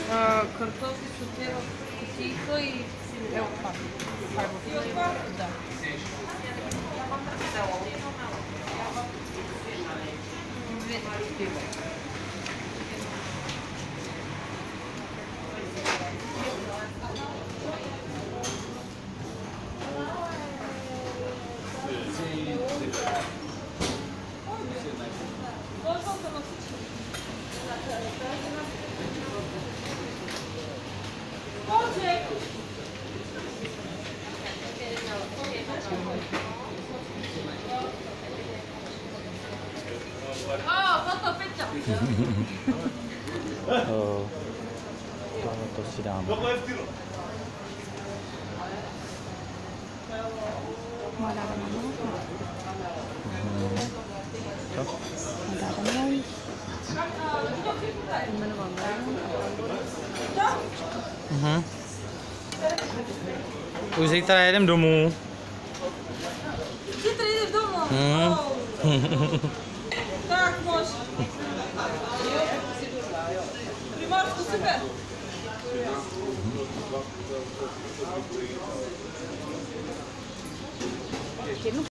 Картофи сотира в кутийка и елпа. Да. To si dáme. Má dáme na mouku. Co? Má dáme na mouku. Jmenoval Už zítra jedem domů. Zítra jdeš domů? Tak můž. Primárku super.